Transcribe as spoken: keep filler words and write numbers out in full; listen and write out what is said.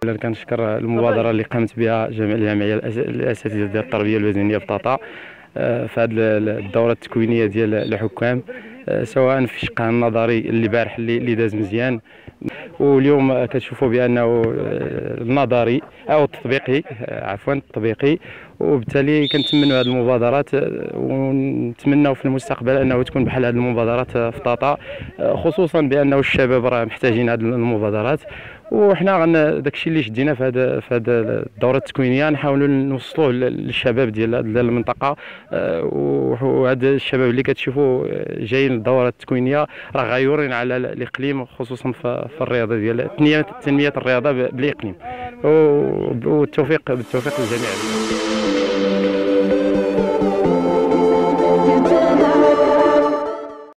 اولا كنشكر المبادره اللي قامت بها جميع الجمعيه الاساتذه ديال التربيه الوزنيه بطاطا في هذه الدوره التكوينيه ديال الحكام، سواء في شقها النظري اللي بارح اللي داز مزيان، واليوم كتشوفوا بانه النظري او التطبيقي عفوا التطبيقي. وبالتالي كنتمنوا هذه المبادرات ونتمنوا في المستقبل انه تكون بحال هذه المبادرات في طاطا، خصوصا بانه الشباب راه محتاجين هذه المبادرات. وحنا داكشي اللي شدينا في هذا في هذا الدوره التكوينيه نحاولوا نوصلوه للشباب ديال المنطقه. وهذا الشباب اللي كتشوفوا جايين للدوره التكوينيه راه غيورين على الاقليم، خصوصا في الرياضه ديال تنميه الرياضه بالاقليم. والتوفيق بالتوفيق للجميع.